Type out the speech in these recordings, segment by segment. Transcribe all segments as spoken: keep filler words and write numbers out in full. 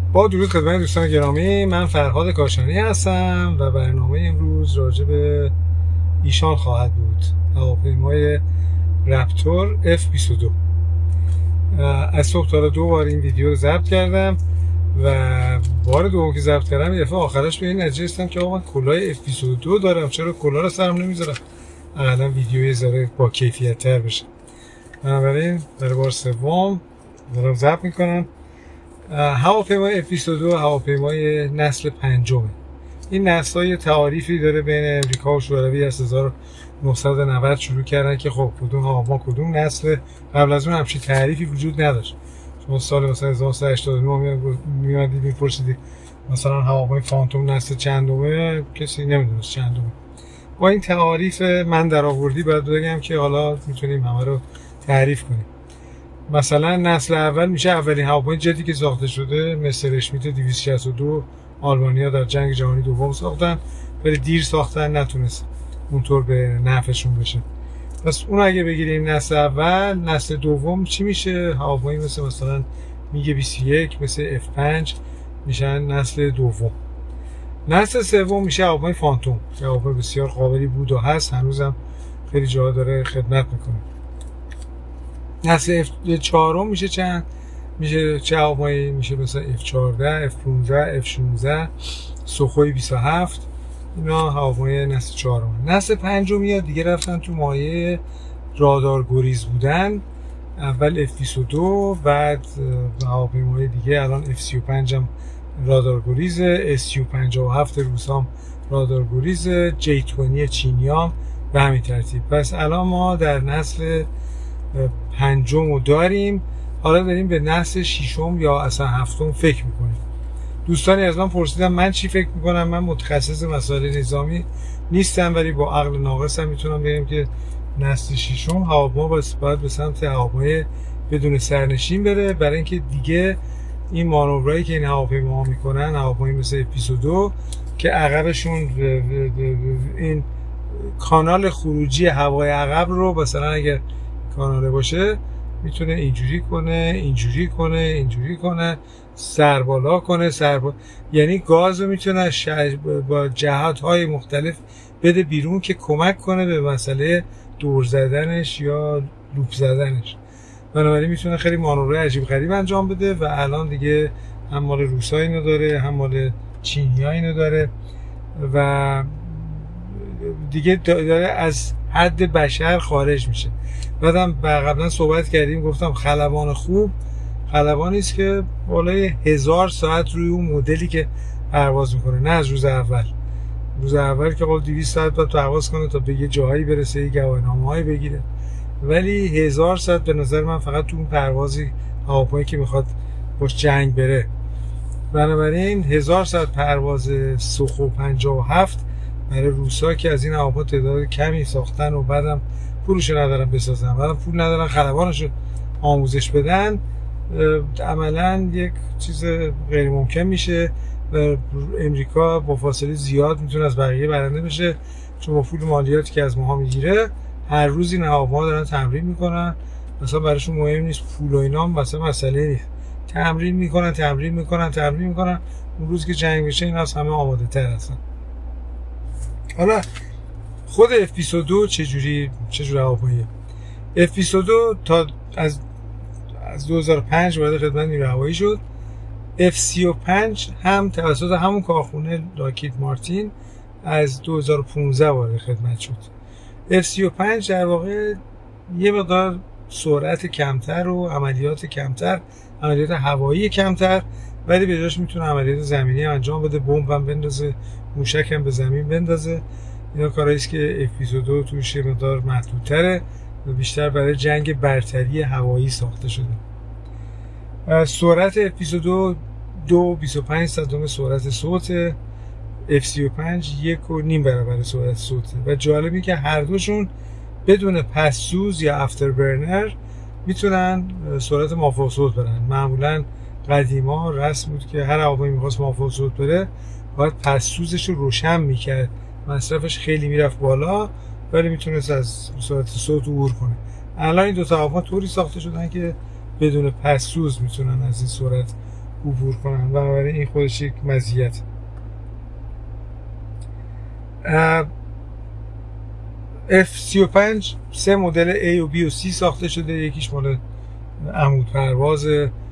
با درود خدمت دوستان گرامی، من فرهاد کاشانی هستم و برنامه امروز راجع به ایشان خواهد بود، هواپیمای رپتور اف بیست و دو. از صبح تا دو بار این ویدیو رو ضبط کردم و بار دوم که ضبط کردم یه دفعه آخرش به این نتیجه رسیدم که آقا من کلاه اف بیست و دو دارم، چرا کلاه رو سرم نمیذارم اقلا ویدیو یه ذره با کیفیت تر بشه. بنابراین برای بار سوم دارم ضبط میکنم. هواپیمای اف بیست و دو هواپیمای نسل پنجمه. این نسل های تعاریفی داره بین امریکا و شوروی از هزار و نهصد و نود شروع کردن که خب کدوم هواپیما کدوم نسل. قبل از اون همچین تعریفی وجود نداشت. شما سال مثلا هزار و نهصد و هشتاد و نه میادید میپرسیدید مثلا هواپیمای فانتوم نسل چندمه، کسی نمیدونست چندمه. با این تعاریف من در آوردی باید بگم که حالا میتونیم همه رو تعریف کنیم. مثلا نسل اول میشه اولین هواپیمای جدی که ساخته شده، مثل اشمیت دویست و شصت و دو آلمانیا در جنگ جهانی دوم ساختن، ولی دیر ساختن، نتونست اونطور به نفعشون بشه. پس اون اگه بگیریم نسل اول، نسل دوم چی میشه؟ هواپیمایی مثل مثلا میگ بیست و یک، مثل اف پنج میشن نسل دوم. نسل سوم میشه هواپیمای فانتوم که هواپیمای بسیار قابلی بود و هست، هنوزم خیلی جا داره خدمت میکنه. نسل اف چهارم میشه چند؟ میشه چه هواپیمایی؟ میشه مثلا اف چهارده، اف پانزده، اف شانزده، سوخوی بیست و هفت. اینا هواپیمای نسل چهارم. نسل پنجم میاد دیگه رفتن تو مایه رادار گریز بودن. اول اف بیست و دو، بعد هواپیمای دیگه الان اف سی و پنج هم رادار گریزه، اس یو پنجاه و هفت روسام رادار گریزه، جی بیست چینیام به همین ترتیب. پس الان ما در نسل پنجم رو داریم. حالا داریم به نسل ششم یا اصلا هفتم فکر میکنیم. دوستانی از من پرسیدن من چی فکر میکنم. من متخصص مسائل نظامی نیستم، ولی با عقل ناقص هم میتونم بگم که نسل ششم هواپیما باید به سمت هواپیمای بدون سرنشین بره، برای اینکه دیگه این مانورایی که این هواپیما میکنن، هواپیمای مثل اف بیست و دو که عقبشون این کانال خروجی هوای عقب رو مثلا اگر کاناله باشه میتونه اینجوری کنه، اینجوری کنه، اینجوری کنه، سر بالا کنه، سر با... یعنی گاز رو میتونه شج... با جهات‌های مختلف بده بیرون که کمک کنه به مسئله دور زدنش یا لوپ زدنش. بنابراین میتونه خیلی مانورهای عجیب غریب انجام بده و الان دیگه هم مال روس‌ها اینو داره، هم مال چینی‌ها اینو داره و دیگه داره از حد بشر خارج میشه. بعدم قبلا صحبت کردیم، گفتم خلبان خوب خلبانی است که بالای هزار ساعت روی اون مدلی که پرواز میکنه، نه از روز اول. روز اول که قول دویست ساعت باید پرواز کنه تا به یه جاهایی برسه، یه گواهینامه‌هایی بگیره، ولی هزار ساعت به نظر من فقط تو اون پروازی هواپیمایی که میخواد باش جنگ بره. بنابراین هزار ساعت پرواز سوخو پنجاه و هفت برای روسا که از این هواپیما تعداد کمی ساختن و بعدم پولشو ندارن بسازن، بعدم پول ندارن خلبانشو آموزش بدن، عملا یک چیز غیر ممکن میشه و امریکا با فاصله زیاد میتونه از بقیه برنده بشه، چون با پول مالیاتی که از ماها میگیره هر روز این هواپیما دارن تمرین میکنن. مثلا براشون مهم نیست پول و اینا، مثلا مسئله نیست، تمرین میکنن تمرین میکنن تمرین میکنن اون روز که جنگ بشه این از همه آماده تر هستن. حالا خود اف بیست و دو چجوری چجوری هواپیماییه؟ اف بیست و دو تا از از دو هزار و پنج وارد خدمت نیروی هوایی شد. اف سی و پنج هم توسط همون کارخونه لاکهید مارتین از دو هزار و پانزده وارد خدمت شد. اف سی و پنج در واقع یه مقدار سرعت کمتر و عملیات کمتر، عملیات هوایی کمتر، ولی به جاش میتونه عملیات زمینی هم انجام بده، بمب هم بندازه، موشک هم به زمین بندازه. اینا کارهایی است که اف بیست و دو توش یه مقدار محدودتره و بیشتر برای جنگ برتری هوایی ساخته شده. سرعت اف بیست و دو دو و بیست و پنج صدم سرعت صوت، اف سی و پنج یک و نیم برابر سرعت صوت و جالبی که هر دوشون بدون پسسوز یا افتر برنر میتونن سرعت مافوق صوت برن. معمولا قدیما رسم بود که هر هواپیما میخواست مافوق صوت بره باید پسسوزش رو روشن میکرد، مصرفش خیلی میرفت بالا ولی میتونست از سرعت صوت عبور کنه. الان این دو تا هواپیما طوری ساخته شدن که بدون پسسوز میتونن از این سرعت عبور کنن، بنابراین این خودش یک مزیت. اف سی و پنج سه مدل A و B و C ساخته شده. یکیش مال عمود پرواز،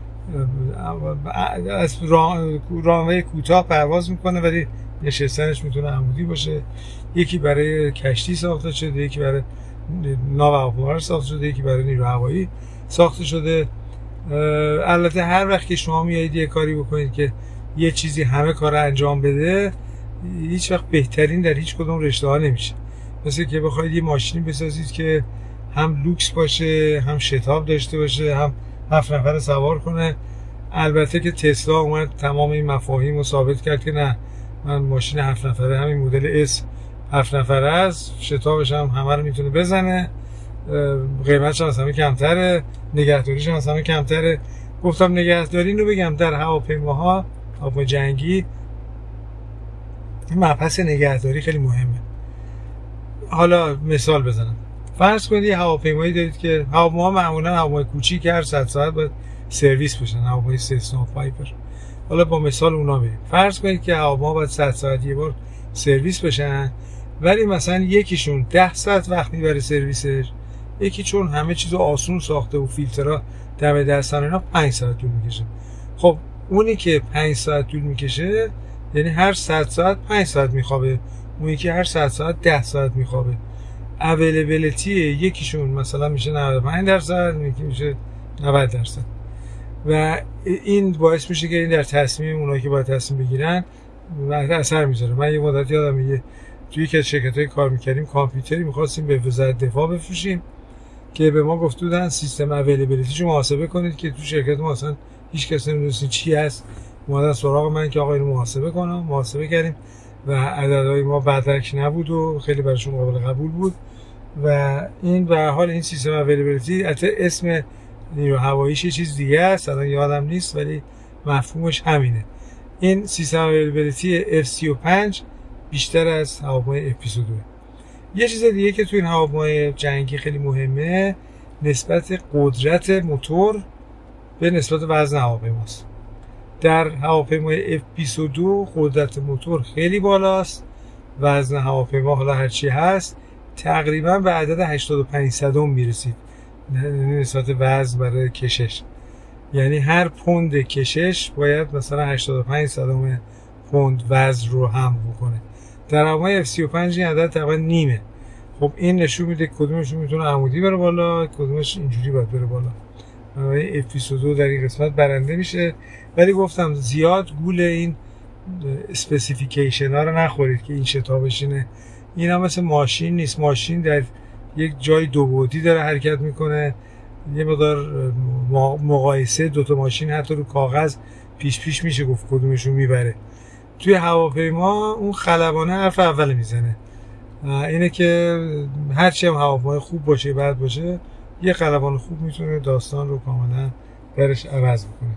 از رانوی کوتاه پرواز میکنه ولی نشستنش میتونه عمودی باشه. یکی برای کشتی ساخته شده، یکی برای ناو هواپیما ساخته شده، یکی برای نیرو هوایی ساخته شده. البته هر وقت که شما میایید یه کاری بکنید که یه چیزی همه کار انجام بده، هیچ وقت بهترین در هیچ کدوم رشته ها نمیشه. مثل که بخواید یه ماشینی بسازید که هم لوکس باشه، هم شتاب داشته باشه، هم هفت نفر سوار کنه. البته که تسلا اومد تمام این مفاهیم رو ثابت کرد که نه، من ماشین هفت نفره، همین مدل S هفت نفره است، شتابش هم همه رو میتونه بزنه، قیمتش هم از همه کمتره، نگهداریش هم از همه کمتره. گفتم نگهداری رو بگم، در هواپیماها، هواپیمای جنگی، مبحث نگهداری خیلی مهمه. حالا مثال بزنم. فرض کنید یه هواپیمایی دارید که هواپیما معمولا هواپیمای کوچیک هر صد ساعت باید سرویس بشن، هواپیمای سسنا و پایپر. حالا با مثال اونا بریم. فرض کنید که هواپیما باید صد ساعت یه بار سرویس بشن، ولی مثلا یکیشون ده ساعت وقت میبره سرویسش، یکی چون همه چیزو آسون ساخته و فیلترها دم دستن اینا پنج ساعت طول میکشه. خب اونی که پنج ساعت طول میکشه یعنی هر صد ساعت پنج ساعت میخوابه، اونی که هر صد ساعت ده ساعت میخوابه. اویلیبیلیتی یکیشون مثلا میشه نود و پنج درصد، یکی میشه نود درصد، و این باعث میشه که این در تصمیم اونایی که باید تصمیم بگیرن اثر میذاره. من یه مدت یادم یه توی یکی از شرکت‌های کار میکردیم، کامپیوتری می‌خواستیم به وزارت دفاع بفروشیم که به ما گفته بودن سیستم اویلیبیلیتیشو محاسبه کنید که تو شرکت ما اصلا هیچ کس نمی‌دونه چی هست. اومدن سراغ من که آقا اینو محاسبه کنم. محاسبه کردیم و عددهای ما بدرک نبود و خیلی براشون قابل قبول بود. و این به هر حال این سیستم اویلیبیلیتی، البته اسم نیرو هواییش یه چیز دیگه است، الان یادم نیست، ولی مفهومش همینه. این سیستم اویلیبیلیتی اف سی و پنج بیشتر از هواپیمای اف بیست و دو. یه چیز دیگه که تو این هواپیمای جنگی خیلی مهمه، نسبت قدرت موتور به نسبت وزن هواپیماست. در هواپیمای اف بیست و دو قدرت موتور خیلی بالاست، وزن هواپیما حالا هرچی هست تقریبا به عدد هشتاد و پنج صدم میرسید نسبت وزن برای کشش. یعنی هر پوند کشش باید مثلا هشتاد و پنج صدم پوند وزن رو هم بکنه. در هواپیمای اف سی و پنج این عدد تقریبا نیمه. خب این نشون میده کدومش میتونه عمودی بره بالا، کدومش اینجوری باید بره بالا. اف بیست و دو در این قسمت برنده میشه. ولی گفتم زیاد گول این اسپسیفیکیشن ها رو نخورید که این شتابش اینه. این هم مثل ماشین نیست. ماشین در یک جای دو بعدی داره حرکت میکنه. یه مقدار مقایسه دوتا ماشین حتی رو کاغذ پیش پیش میشه گفت کدومشون میبره. توی هواپیما اون خلبانه حرف اول میزنه، اینه که هرچی هم هواپیما خوب باشه بد باشه، یه خلبان خوب میتونه داستان رو کاملا درش عوض بکنه.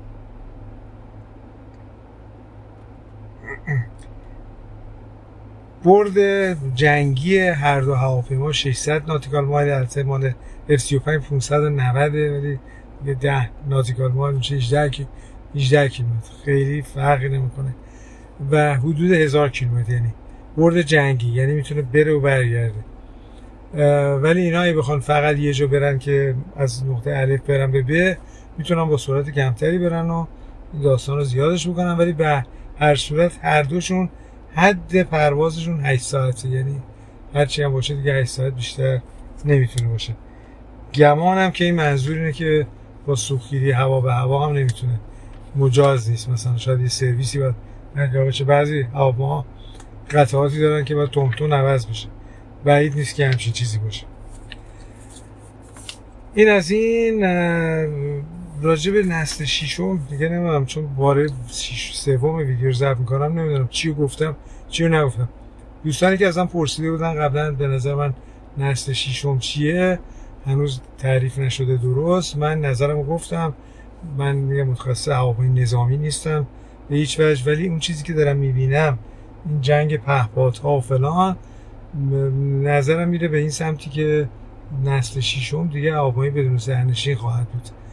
برد جنگی هر دو هواپیما ششصد ناتیکال مایل، البته مال اف سی و پنج پانصد و نود، ولی یه ده ناتیکال مایل میشه هجده کیلومتر، خیلی فرقی نمیکنه. و حدود هزار کیلومتر یعنی برد جنگی، یعنی میتونه بره و برگرده. ولی اینا اگه بخوان فقط یه جا برن که از نقطه الف برن به ب، میتونن با سرعت کمتری برن و این داستان رو زیادش بکنن. ولی به هر صورت هر دوشون حد پروازشون هشت ساعته، یعنی هرچی هم باشه دیگه هشت ساعت بیشتر نمیتونه باشه. گمانم که این منظور اینه که با سوختگیری هوا به هوا هم نمیتونه، مجاز نیست. مثلا شاید یه سرویسی باید انجام بشه. بعضی هواپیما قطعاتی دارن که باید تون عوض بشه، بعید نیست که همچین چیزی باشه. این از این. راجع به نسل ششم دیگه نمیدونم، چون باره سوم ویدیو رو ضبط میکنم نمیدونم چی رو گفتم چی رو نگفتم. دوستانی که ازم پرسیده بودن قبلا به نظر من نسل ششم چیه، هنوز تعریف نشده درست. من نظرم رو گفتم. من یه متخصص هواپیمای نظامی نیستم به هیچ وجه، ولی اون چیزی که دارم میبینم، این جنگ پهپادها و فلان، نظرم میره به این سمتی که نسل ششم دیگه هواپیمای بدون سرنشین خواهد بود.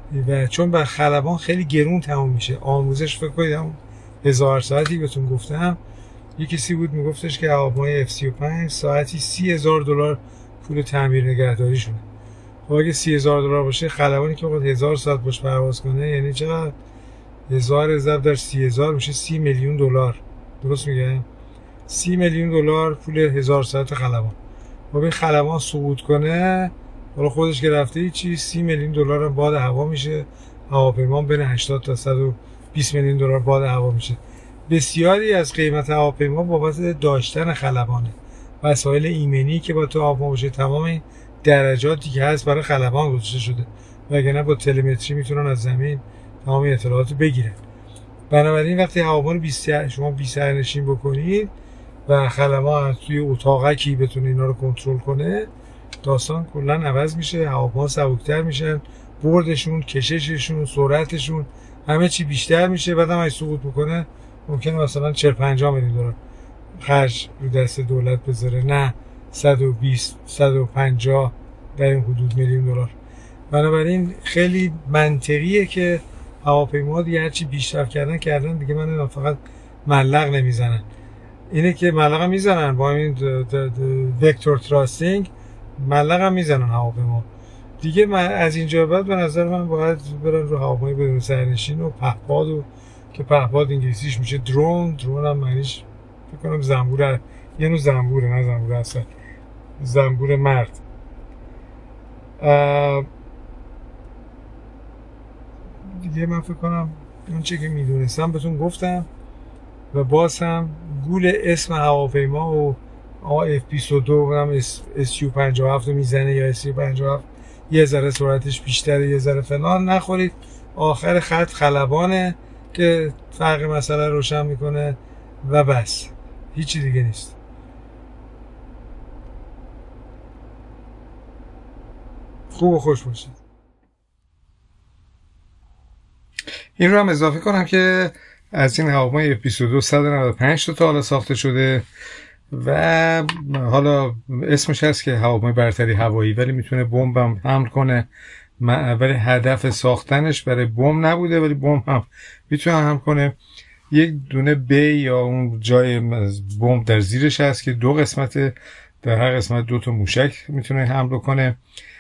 و چون بر خلبان خیلی گرون تموم میشه. آموزش فکر کنید همون هزار ساعتی بهتون گفتم، یه کسی بود میگفتش که هواپیمای اف سی و پنج ساعتی سی هزار دلار پول تعمیر نگهداری شونه. خب اگه سی هزار دلار باشه، خلبانی که بخواد هزار ساعت باش پرواز کنه یعنی چقدر؟ هزار ضرب در سی هزار میشه سی میلیون دلار. درست میگم؟ سی میلیون دلار پول هزار ساعت خلبان. خب این خلبان سقوط کنه، حالا خودش که رفته چی، سی میلیون دلار هم باد هوا میشه. هواپیما بین هشتاد تا صد و بیست میلیون دلار باد هوا میشه. بسیاری از قیمت هواپیما بابت داشتن خلبانه. وسایل ایمنی که با تو هواپیما باشه، تمام این درجاتی که هست برای خلبان گذاشته شده، وگرنه با تلمتری میتونن از زمین تمام اطلاعاتو بگیرن. بنابراین وقتی هواپیما بیست شما بیست سرنشین بکنید و خلبان توی اتاقکی بتونه اینا رو کنترل کنه، داستان کلا عوض میشه. هواپیما سبکتر میشن، بردشون، کشششون، سرعتشون، همه چی بیشتر میشه. بعد هم اگه سقوط بکنه ممکنه مثلا چهل پنجاه میلیون دلار خرج رو دست دولت بذاره، نه صد و بیست صد و پنجاه در این حدود میلیون دلار. بنابراین خیلی منطقیه که هواپیما دیگه هرچی بیشتر کردن کردن دیگه، من فقط ملق نمیزنن. اینه که ملق هم میزنن با این وکتور تراستینگ، ملق هم میزنن هواپیما دیگه. من از اینجا بعد به نظر من باید برن رو هواپیما بدون سرنشین و پهپاد، و که پهپاد انگلیسیش میشه درون. درون هم معنیش فکر کنم زنبور، یه نوع زنبوره، نه زنبور اصلا، زنبور مرد. دیگه من فکر کنم اون چه که میدونستم بهتون گفتم. و باز هم گول اسم هواپیما و اف بیست و دو هم اس یو پنجاه و هفت رو میزنه یا اس یو پنجاه و هفت یه ذره سرعتش بیشتره، یه ذره فلان، نخورید. آخر خط خلبانه که فرق مسئله روشن میکنه و بس، هیچی دیگه نیست. خوب و خوش باشید. این رو هم اضافه کنم که از این هواپیمای اف بیست و دو صد و نود و پنج تا تا حالا ساخته شده و حالا اسمش هست که هواپیمای برتری هوایی، ولی میتونه بمب هم حمل کنه. ولی هدف ساختنش برای بمب نبوده، ولی بمب هم میتونه حمل کنه. یک دونه بی یا اون جای بمب در زیرش هست که دو قسمت، در هر قسمت دو تا موشک میتونه حمل کنه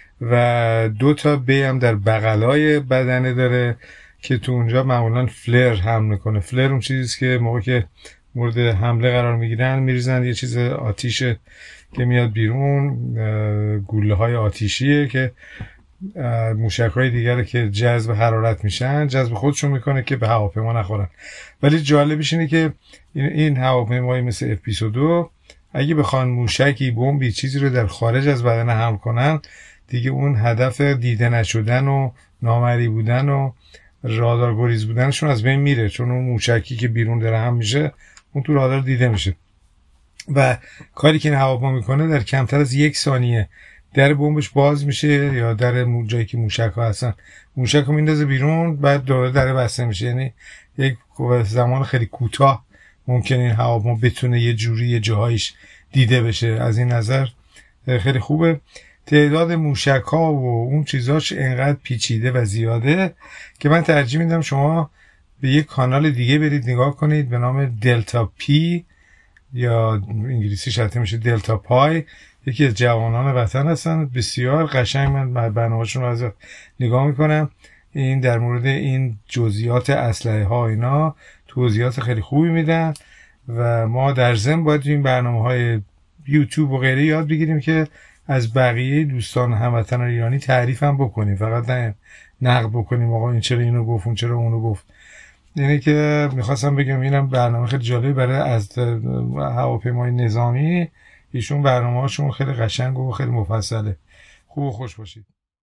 و دو تا بی هم در بغلای بدنه داره که تو اونجا معمولا فلر حمل میکنه. فلر اون چیزیست که موقع که مورد حمله قرار میگیرن میریزن یه چیز آتیشه که میاد بیرون، گوله های آتیشیه که موشک های دیگر که جذب حرارت میشن جذب خودشون میکنه که به هواپیما نخورن. ولی جالبش اینه که این هواپیمایی مثل اف بیست و دو اگه بخوان موشکی، بمبی، چیزی رو در خارج از بدن حمل کنن، دیگه اون هدف دیده نشدن و نامری بودن و رادار گریز بودنشون از بین میره، چون اون موشکی که بیرون داره هم میشه اون تو رادار دیده میشه. و کاری که این هواپیما میکنه در کمتر از یک ثانیه در بمبش باز میشه، یا در جایی که موشک ها هستن موشک رو میندازه بیرون، بعد دوباره در بسته میشه. یعنی یک زمان خیلی کوتاه ممکنه این هواپیما بتونه یه جوری یه جاهایش دیده بشه. از این نظر خیلی خوبه. تعداد موشک ها و اون چیزاش انقدر پیچیده و زیاده که من ترجیح میدم شما به یک کانال دیگه برید نگاه کنید به نام دلتا پی، یا انگلیسی شرطه میشه دلتا پای. یکی از جوانان وطن هستن، بسیار قشنگ، من برنامه‌شون رو از نگاه میکنم. این در مورد این جزئیات اسلحه ها اینا توضیحات خیلی خوبی میدن و ما در ضمن باید این برنامه‌های یوتیوب و غیره یاد بگیریم که از بقیه دوستان هموطنان ایرانی تعریف هم بکنیم، فقط نه نقد بکنیم آقا این چرا اینو گفت اون چرا اونو گفت. یعنی که میخواستم بگم اینم برنامه خیلی جالبی برای از هواپیمای نظامی. ایشون برنامه‌هاشون خیلی قشنگ و خیلی مفصله. خوب و خوش باشید.